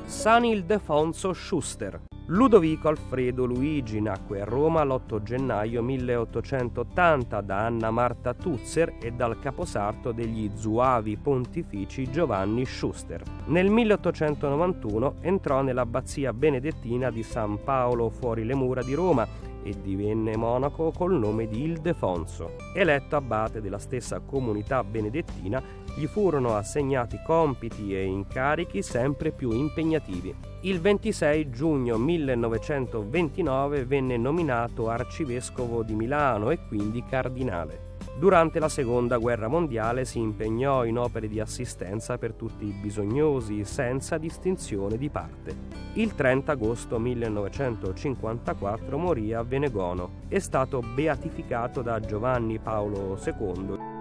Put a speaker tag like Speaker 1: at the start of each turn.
Speaker 1: San Ildefonso Schuster. Ludovico Alfredo Luigi nacque a Roma l'8 gennaio 1880 da Anna Marta Tuzzer e dal caposarto degli zuavi pontifici Giovanni Schuster. Nel 1891 entrò nell'abbazia benedettina di San Paolo fuori le mura di Roma e divenne monaco col nome di Ildefonso. Eletto abate della stessa comunità benedettina, gli furono assegnati compiti e incarichi sempre più impegnativi. Il 26 giugno 1929 venne nominato arcivescovo di Milano e quindi cardinale. Durante la Seconda Guerra Mondiale si impegnò in opere di assistenza per tutti i bisognosi, senza distinzione di parte. Il 30 agosto 1954 morì a Venegono. È stato beatificato da Giovanni Paolo II.